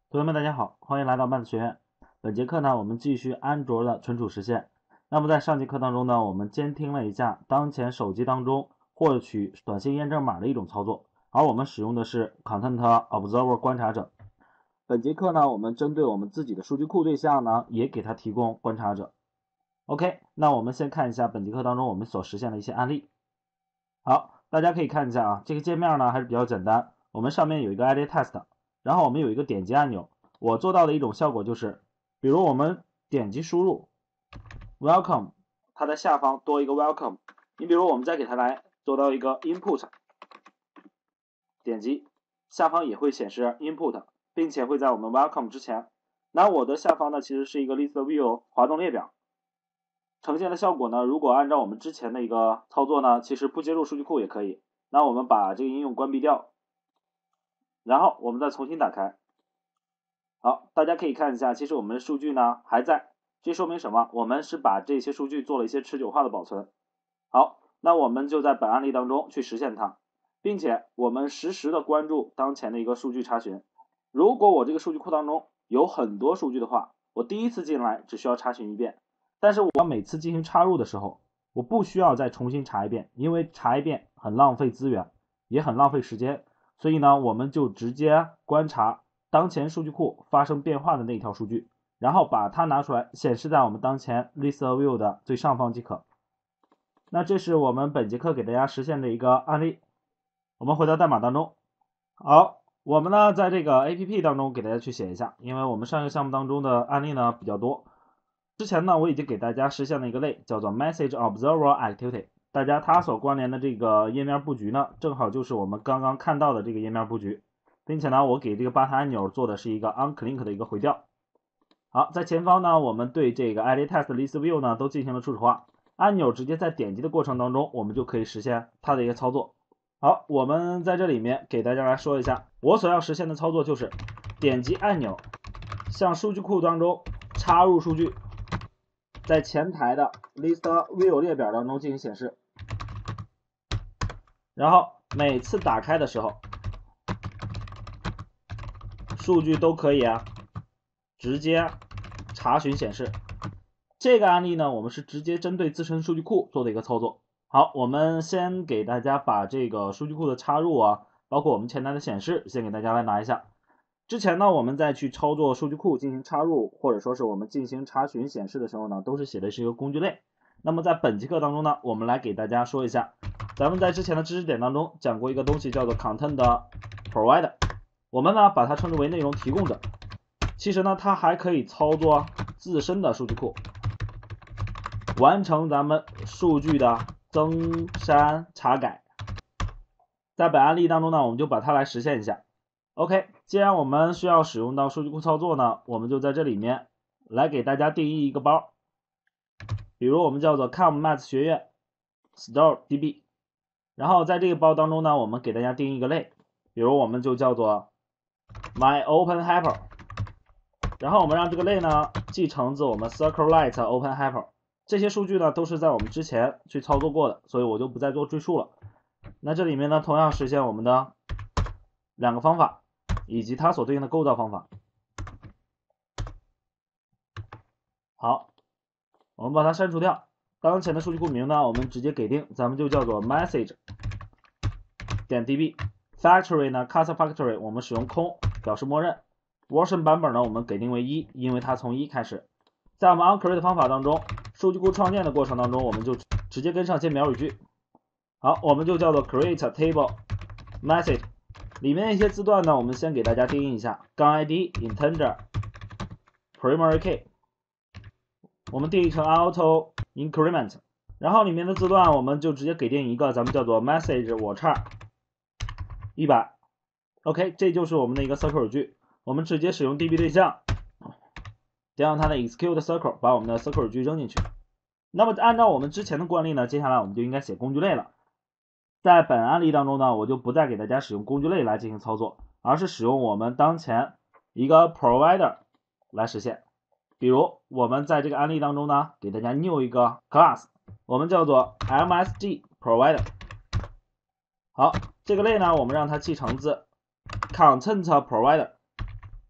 同学们，大家好，欢迎来到麦子学院。本节课呢，我们继续安卓的存储实现。那么在上节课当中呢，我们监听了一下当前手机当中获取短信验证码的一种操作，而我们使用的是 Content Observer 观察者。本节课呢，我们针对我们自己的数据库对象呢，也给它提供观察者。OK， 那我们先看一下本节课当中我们所实现的一些案例。好，大家可以看一下啊，这个界面呢还是比较简单。我们上面有一个 Edit Test， 然后我们有一个点击按钮。我做到的一种效果就是，比如我们点击输入 Welcome， 它的下方多一个 Welcome。你比如我们再给它来做到一个 Input， 点击下方也会显示 Input， 并且会在我们 Welcome 之前。那我的下方呢其实是一个 List View 滑动列表。呈现的效果呢，如果按照我们之前的一个操作呢，其实不接入数据库也可以。那我们把这个应用关闭掉，然后我们再重新打开。好，大家可以看一下，其实我们的数据呢还在，这说明什么？我们是把这些数据做了一些持久化的保存。好，那我们就在本案例当中去实现它，并且我们实时的关注当前的一个数据查询。如果我这个数据库当中有很多数据的话，我第一次进来只需要查询一遍。但是我每次进行插入的时候，我不需要再重新查一遍，因为查一遍很浪费资源，也很浪费时间。所以呢，我们就直接观察当前数据库发生变化的那条数据，然后把它拿出来显示在我们当前 List View 的最上方即可。那这是我们本节课给大家实现的一个案例。我们回到代码当中。好，我们呢在这个 APP 当中给大家去写一下，因为我们上一个项目当中的案例呢比较多。之前呢，我已经给大家实现了一个类，叫做 Message Observer Activity。大家它所关联的这个页面布局呢，正好就是我们刚刚看到的这个页面布局，并且呢，我给这个button按钮做的是一个 onClick 的一个回调。好，在前方呢，我们对这个 Edit Test List View 呢都进行了初始化，按钮直接在点击的过程当中，我们就可以实现它的一个操作。好，我们在这里面给大家来说一下，我所要实现的操作就是点击按钮，向数据库当中插入数据。在前台的 List View 列表当中进行显示，然后每次打开的时候，数据都可以直接查询显示。这个案例呢，我们是直接针对自身数据库做的一个操作。好，我们先给大家把这个数据库的插入包括我们前台的显示，先给大家来拿一下。之前呢，我们在去操作数据库进行插入，或者说是我们进行查询显示的时候呢，都是写的是一个工具类。那么在本节课当中呢，我们来给大家说一下，咱们在之前的知识点当中讲过一个东西叫做 Content Provider， 我们呢把它称之为内容提供者。其实呢，它还可以操作自身的数据库，完成咱们数据的增删查改。在本案例当中呢，我们就把它来实现一下。OK， 既然我们需要使用到数据库操作呢，我们就在这里面来给大家定义一个包，比如我们叫做 COM-Math 学院 Store DB， 然后在这个包当中呢，我们给大家定义一个类，比如我们就叫做 MyOpenHyper， 然后我们让这个类呢继承自我们 SQLite OpenHyper， 这些数据呢都是在我们之前去操作过的，所以我就不再做赘述了。那这里面呢，同样实现我们的两个方法以及它所对应的构造方法。好，我们把它删除掉。当前的数据库名呢，我们直接给定，咱们就叫做 message 点 db。 factory 呢 ，casa factory 我们使用空表示默认。version 版本呢，我们给定为1，因为它从1开始。在我们 onCreate 方法当中，数据库创建的过程当中，我们就直接跟上些描语句。好，我们就叫做 create table message。里面一些字段呢，我们先给大家定义一下，杠 ID integer primary key， 我们定义成 auto increment， 然后里面的字段我们就直接给定一个，咱们叫做 message 我叉100。 OK， 这就是我们的一个 circle 语句，我们直接使用 DB 对象，点上它的 execute circle， 把我们的 circle 语句扔进去。那么按照我们之前的惯例呢，接下来我们就应该写工具类了。在本案例当中呢，我就不再给大家使用工具类来进行操作，而是使用我们当前一个 provider 来实现。比如我们在这个案例当中呢，给大家 new 一个 class， 我们叫做 MSG provider。 好，这个类呢，我们让它继承自 content provider，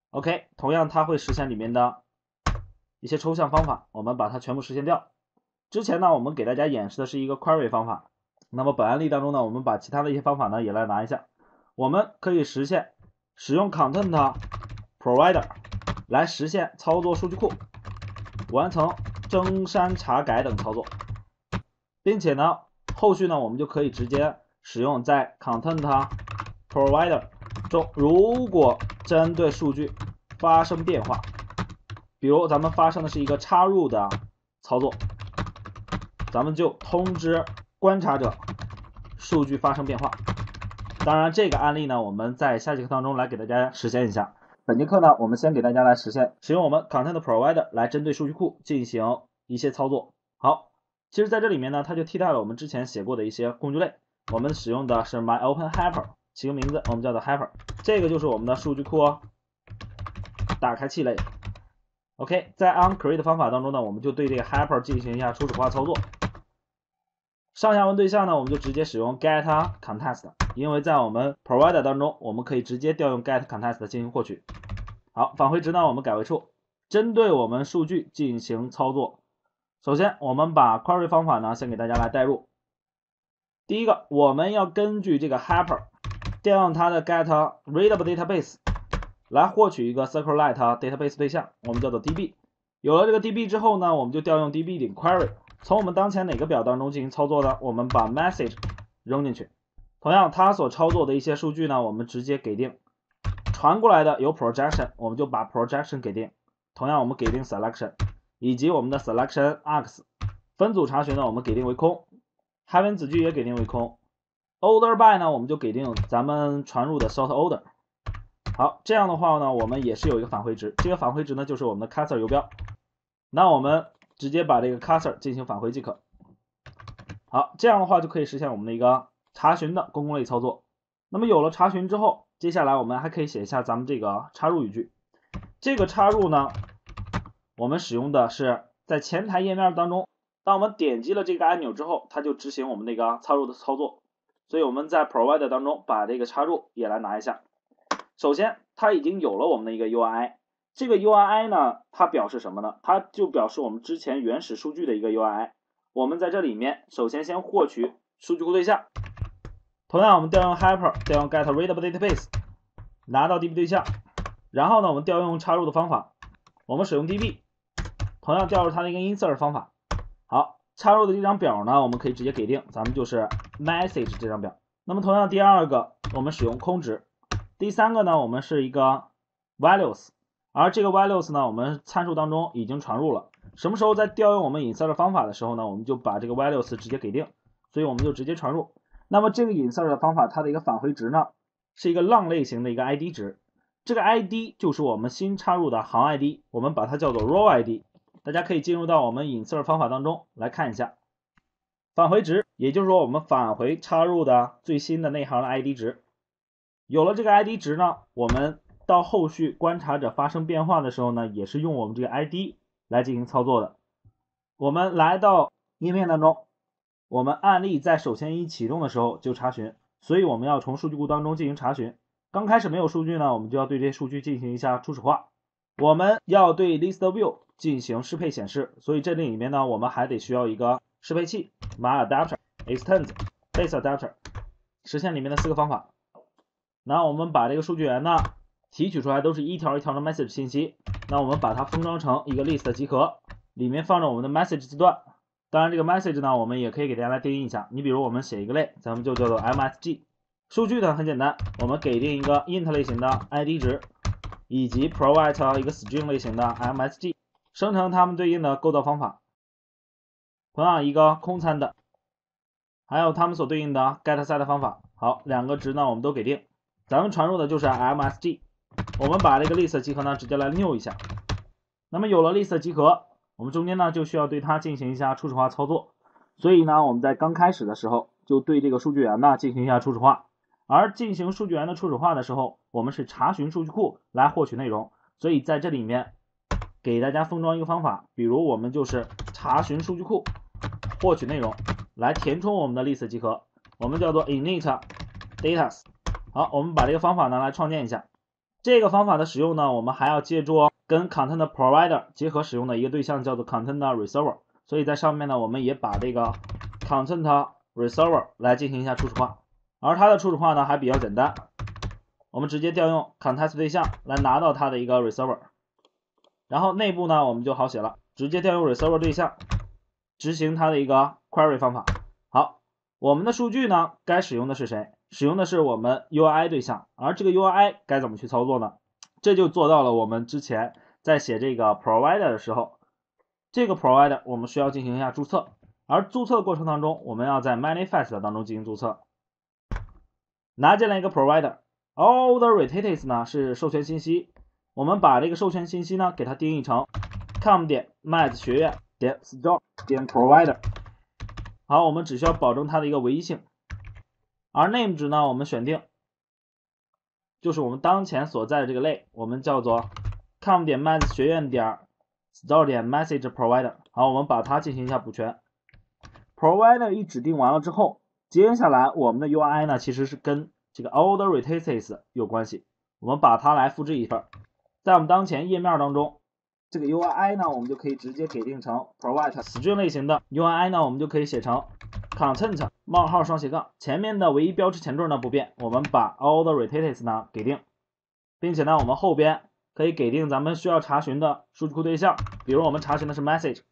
OK， 同样它会实现里面的一些抽象方法，我们把它全部实现掉。之前呢，我们给大家演示的是一个 query 方法，那么本案例当中呢，我们把其他的一些方法呢也来拿一下。我们可以实现使用 content provider 来实现操作数据库，完成增删查改等操作，并且呢，后续呢我们就可以直接使用在 content provider 中，如果针对数据发生变化，比如咱们发生的是一个插入的操作，咱们就通知观察者数据发生变化。当然这个案例呢，我们在下节课当中来给大家实现一下。本节课呢，我们先给大家来实现使用我们 content provider 来针对数据库进行一些操作。好，其实在这里面呢，它就替代了我们之前写过的一些工具类，我们使用的是 myOpenHyper， 起个名字我们叫做 hyper， 这个就是我们的数据库打开器类。OK， 在 onCreate 方法当中呢，我们就对这个 hyper 进行一下初始化操作。上下文对象呢，我们就直接使用 getContext， 因为在我们 provider 当中，我们可以直接调用 getContext 进行获取。好，返回值呢，我们改为 true， 针对我们数据进行操作。首先，我们把 query 方法呢，先给大家来代入。第一个，我们要根据这个 hyper 调用它的 getReadable database 来获取一个 SQLite database 对象，我们叫做 DB。有了这个 DB 之后呢，我们就调用 DB 顶 query。从我们当前哪个表当中进行操作呢？我们把 message 扔进去。同样，它所操作的一些数据呢，我们直接给定。传过来的有 projection， 我们就把 projection 给定。同样，我们给定 selection， 以及我们的 selection args。分组查询呢，我们给定为空。海文子句也给定为空。order by 呢，我们就给定咱们传入的 sort order。好，这样的话呢，我们也是有一个返回值。这个返回值呢，就是我们的 cursor 游标。那我们直接把这个 cursor 进行返回即可。好，这样的话就可以实现我们的一个查询的公共类操作。那么有了查询之后，接下来我们还可以写一下咱们这个插入语句。这个插入呢，我们使用的是在前台页面当中，当我们点击了这个按钮之后，它就执行我们那个插入的操作。所以我们在 provider 当中把这个插入也来拿一下。首先，它已经有了我们的一个 URI。这个 URI 呢，它表示什么呢？它就表示我们之前原始数据的一个 URI。我们在这里面首先先获取数据库对象，同样我们调用 hyper 调用 getReadable database 拿到 DB 对象，然后呢我们调用插入的方法，我们使用 DB， 同样调入它的一个 insert 方法。好，插入的这张表呢，我们可以直接给定，咱们就是 message 这张表。那么同样第二个我们使用空值，第三个呢我们是一个 values。而这个 values 呢，我们参数当中已经传入了。什么时候在调用我们 insert 方法的时候呢，我们就把这个 values 直接给定，所以我们就直接传入。那么这个 insert 的方法，它的一个返回值呢，是一个浪类型的一个 ID 值。这个 ID 就是我们新插入的行 ID， 我们把它叫做 row ID。大家可以进入到我们 insert 方法当中来看一下，返回值，也就是说我们返回插入的最新的那行的 ID 值。有了这个 ID 值呢，我们到后续观察者发生变化的时候呢，也是用我们这个 ID 来进行操作的。我们来到页面当中，我们案例在首先一启动的时候就查询，所以我们要从数据库当中进行查询。刚开始没有数据呢，我们就要对这些数据进行一下初始化。我们要对 list view 进行适配显示，所以这里面呢，我们还得需要一个适配器 myAdapter extends baseAdapter 实现里面的4个方法。那我们把这个数据源呢提取出来都是一条一条的 message 信息，那我们把它封装成一个 list 集合，里面放着我们的 message 字段。当然这个 message 呢，我们也可以给大家来定义一下，你比如我们写一个类，咱们就叫做 MSG。数据呢很简单，我们给定一个 int 类型的 ID 值，以及 provide 一个 string 类型的 MSG， 生成它们对应的构造方法。同样一个空参的，还有它们所对应的 getSet 方法。好，两个值呢我们都给定，咱们传入的就是 MSG。我们把这个 list 集合呢直接来 new 一下。那么有了 list 集合，我们中间呢就需要对它进行一下初始化操作。所以呢我们在刚开始的时候就对这个数据源呢进行一下初始化。而进行数据源的初始化的时候，我们是查询数据库来获取内容，所以在这里面给大家封装一个方法，比如我们就是查询数据库获取内容，来填充我们的 list 集合，我们叫做 init data。好，我们把这个方法呢来创建一下。 这个方法的使用呢，我们还要借助跟 Content Provider 结合使用的一个对象叫做 Content Reserver， 所以在上面呢，我们也把这个 Content Reserver 来进行一下初始化，而它的初始化呢还比较简单，我们直接调用 Context 对象来拿到它的一个 Reserver， 然后内部呢我们就好写了，直接调用 Reserver 对象执行它的一个 Query 方法。好，我们的数据呢该使用的是谁？使用的是我们 UI 对象，而这个 UI 该怎么去操作呢？这就做到了我们之前在写这个 Provider 的时候，这个 Provider 我们需要进行一下注册，而注册过程当中，我们要在 Manifest 当中进行注册，拿进来一个 Provider，All the Utilities 呢是授权信息，我们把这个授权信息呢给它定义成 com 点 Math 学院点 store 点 Provider。好，我们只需要保证它的一个唯一性，而 name 值呢，我们选定就是我们当前所在的这个类，我们叫做 com 点 math 学院点 store 点 message provider。好，我们把它进行一下补全。provider 一指定完了之后，接下来我们的 UI 呢，其实是跟这个 all the utilities 有关系，我们把它来复制一份，在我们当前页面当中。这个 UI 呢，我们就可以直接给定成 provide string 类型的 UI 呢，我们就可以写成 content 冒号双斜杠，前面的唯一标志前缀呢不变，我们把 all the utilities 呢给定，并且呢，我们后边可以给定咱们需要查询的数据库对象，比如我们查询的是 message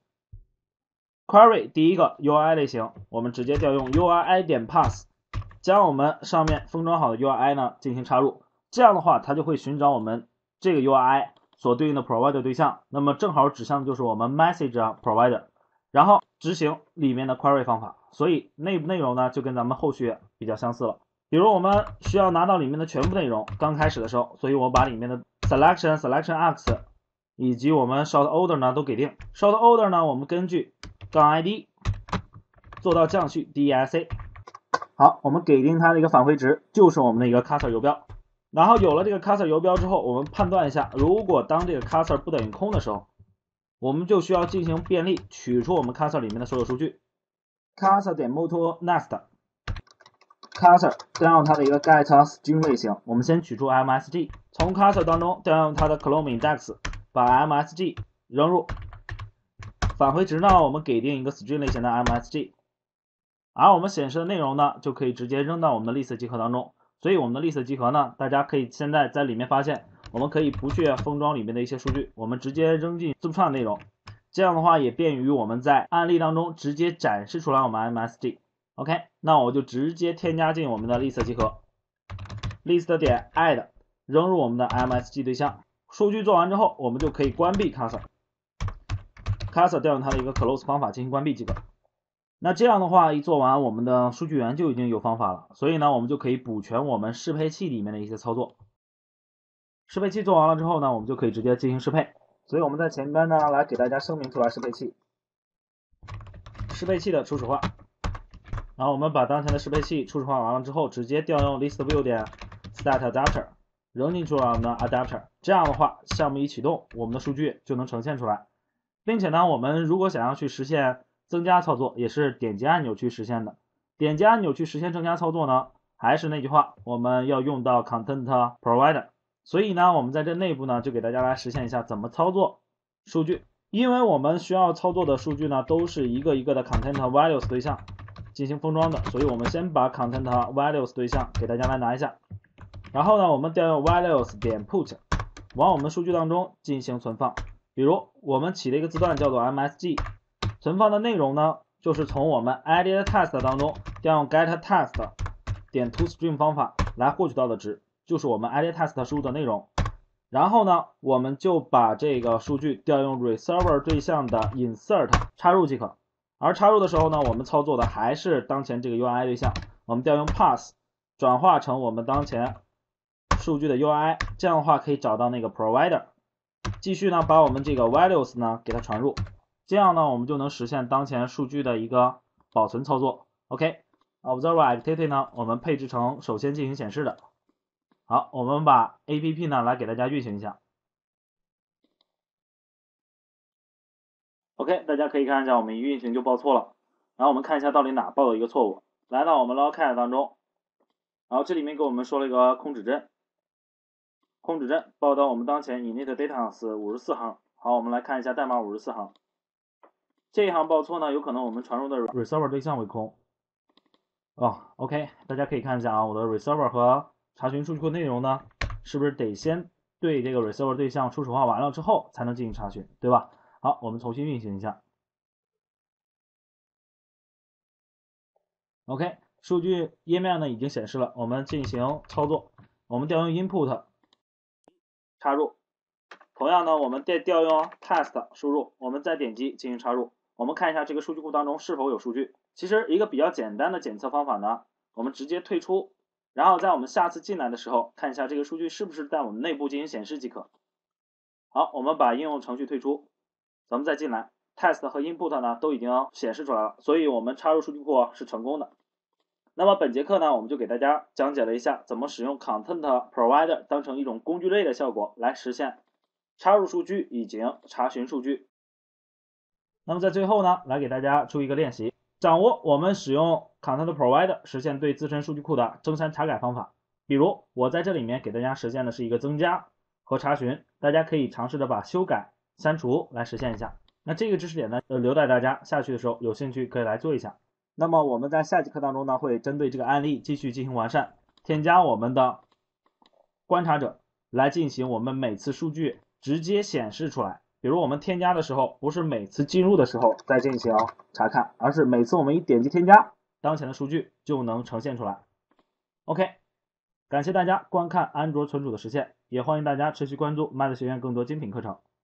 query 第一个 UI 类型，我们直接调用 UI 点 pass， 将我们上面封装好的 UI 呢进行插入，这样的话它就会寻找我们这个 UI。所对应的 provider 对象，那么正好指向的就是我们 message provider， 然后执行里面的 query 方法，所以内部内容呢就跟咱们后续比较相似了。比如我们需要拿到里面的全部内容，刚开始的时候，所以我把里面的 selection x 以及我们 short order 呢都给定。short order 呢，我们根据杠 id 做到降序 desc。好，我们给定它的一个返回值就是我们的一个 cursor 游标。然后有了这个 cursor 游标之后，我们判断一下，如果当这个 cursor 不等于空的时候，我们就需要进行便利取出我们 cursor 里面的所有数据。cursor 点 moto next cursor 调用它的一个 get string 类型，我们先取出 msg， 从 cursor 当中调用它的 clone index， 把 msg 扔入，返回值呢，我们给定一个 string 类型的 msg， 而我们显示的内容呢，就可以直接扔到我们的 list 集合当中。所以我们的 list 集合呢，大家可以现在在里面发现，我们可以不去封装里面的一些数据，我们直接扔进字符串内容，这样的话也便于我们在案例当中直接展示出来我们 MSG。OK， 那我就直接添加进我们的 list 集合 ，list 点 add 扔入我们的 MSG 对象，数据做完之后，我们就可以关闭 cursor 调用它的一个 close 方法进行关闭即可。那这样的话，一做完，我们的数据源就已经有方法了，所以呢，我们就可以补全我们适配器里面的一些操作。适配器做完了之后呢，我们就可以直接进行适配。所以我们在前边呢，来给大家声明出来适配器，适配器的初始化。然后我们把当前的适配器初始化完了之后，直接调用 listview 点 stat adapter 扔进去了我们的 adapter， 这样的话，项目一启动，我们的数据就能呈现出来，并且呢，我们如果想要去实现增加操作，也是点击按钮去实现的。点击按钮去实现增加操作呢，还是那句话，我们要用到 Content Provider。所以呢，我们在这内部呢，就给大家来实现一下怎么操作数据。因为我们需要操作的数据呢，都是一个一个的 Content Values 对象进行封装的，所以我们先把 Content Values 对象给大家来拿一下。然后呢，我们调用 Values 点 Put 往我们的数据当中进行存放。比如我们起了一个字段叫做 MSG。存放的内容呢，就是从我们 edit test 当中调用 get test 点 toString 方法来获取到的值，就是我们 edit test 输入的内容。然后呢，我们就把这个数据调用 reserver 对象的 insert 插入即可。而插入的时候呢，我们操作的还是当前这个 UI 对象，我们调用 pass 转化成我们当前数据的 UI， 这样的话可以找到那个 provider， 继续呢把我们这个 values 呢给它传入。这样呢，我们就能实现当前数据的一个保存操作。OK，Observer Activity 呢，我们配置成首先进行显示的。好，我们把 APP 呢来给大家运行一下。OK， 大家可以看一下，我们一运行就报错了。然后我们看一下到底哪报的一个错误。来到我们 Logcat 当中，然后这里面给我们说了一个空指针。 空指针报到我们当前 init data 54行。好，我们来看一下代码54行。这一行报错呢，有可能我们传入的 reserver 对象为空。OK， 大家可以看一下啊，我的 reserver 和查询数据库内容呢，是不是得先对这个 reserver 对象初始化完了之后才能进行查询，对吧？好，我们重新运行一下。OK， 数据页面呢已经显示了，我们进行操作，我们调用 input 插入，同样呢，我们再调用 test 输入，我们再点击进行插入，我们看一下这个数据库当中是否有数据。其实一个比较简单的检测方法呢，我们直接退出，然后在我们下次进来的时候，看一下这个数据是不是在我们内部进行显示即可。好，我们把应用程序退出，咱们再进来 ，test 和 input 呢都已经显示出来了，所以我们插入数据库是成功的。那么本节课呢，我们就给大家讲解了一下怎么使用 Content Provider 当成一种工具类的效果来实现插入数据以及查询数据。那么在最后呢，来给大家出一个练习，掌握我们使用 Content Provider 实现对自身数据库的增删查改方法。比如我在这里面给大家实现的是一个增加和查询，大家可以尝试着把修改、删除来实现一下。那这个知识点呢，留待大家下去的时候有兴趣可以来做一下。那么我们在下节课当中呢，会针对这个案例继续进行完善，添加我们的观察者来进行我们每次数据直接显示出来。比如我们添加的时候，不是每次进入的时候再进行查看，而是每次我们一点击添加，当前的数据就能呈现出来。OK， 感谢大家观看安卓存储的实现，也欢迎大家持续关注麦子学院更多精品课程。